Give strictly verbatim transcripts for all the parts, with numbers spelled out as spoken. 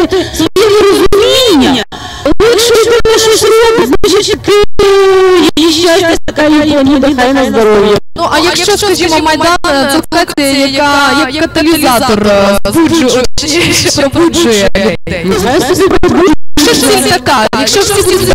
своє нерозуміння. Якщо ти щось робиш, значить ти її щастя, така Японія, хай на здоров'я. Ну, а якщо, скажімо, Майдан, це флекція, яка як каталізатор пробуджує людей. Якщо ж всі така, якщо ж всі комфортно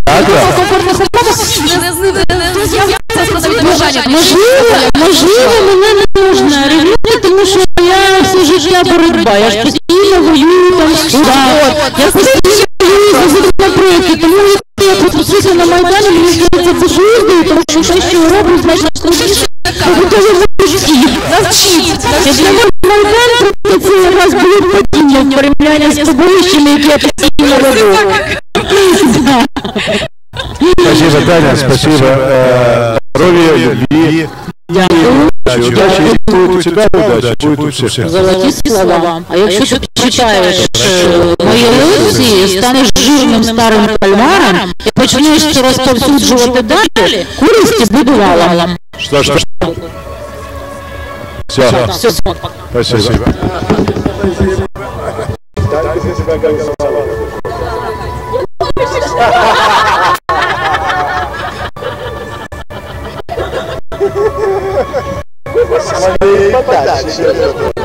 можливо, мене не можна рівняти, тому що я все життя боротьба, я ж постійно воюю там в судах, я постійно воюю за законопроекти, тому я пропустився на Майдані, мені здається, це життя, тому що те, що я роблю, значно складніше, побутові в житті. Навчіть! Якщо Майдан, то це якраз було падіння в порівнянні з побоїщами, які я постійно роблю. Спасибо, Таня, спасибо. Здоровья, любви. Удачи, удачи. Будет у тебя удача, будет у всех. Золоті слова. А якщо ти читаєш мої лекції, станеш жирним старим кальмаром і почнеш це розповсюджувати далі, користі буде валом. Что, что? Все. Все. Спасибо. Смотри, подальше.